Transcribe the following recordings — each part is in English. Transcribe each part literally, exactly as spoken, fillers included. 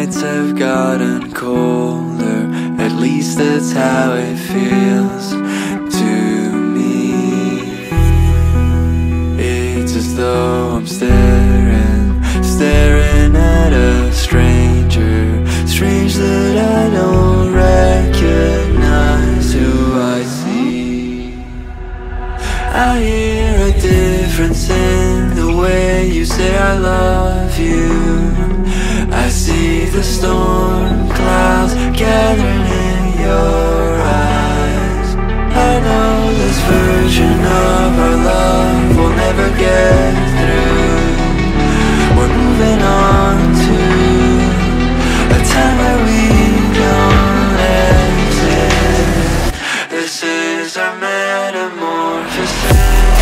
nights have gotten colder, at least that's how it feels to me. It's as though I'm staring, staring at a stranger. Strange that I don't recognize who I see. I hear a difference in the way you say I love you. I see the storm clouds gathering in your eyes. I know this version of our love will never get through. We're moving on to a time where we don't exist. This is our metamorphosis.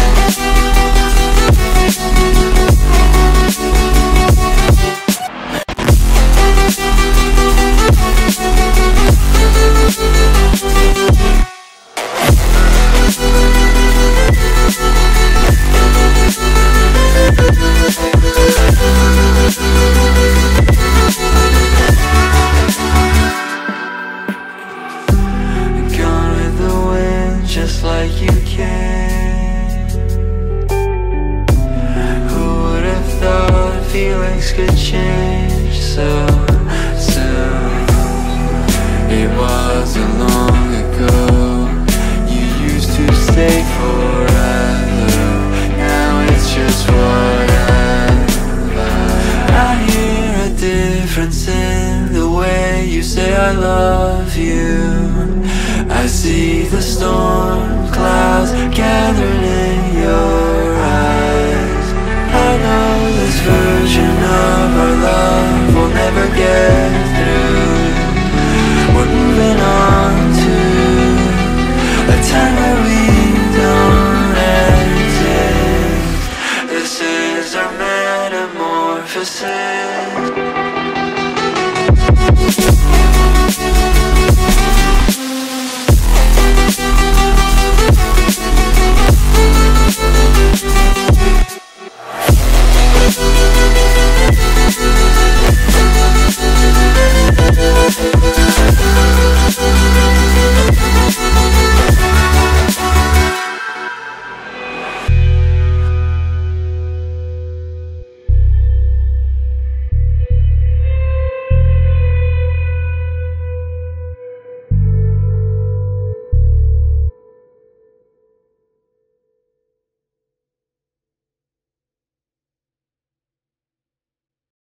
Gone with the wind, just like you can. Who would have thought feelings could change so soon? It wasn't long ago you used to stay forever. Now it's just whatever. I hear a difference in the way you say I love you. I see the storm clouds gathering in your eyes. I know this version of our love will never get through. We're moving on to a time where we don't exist. This is our metamorphosis.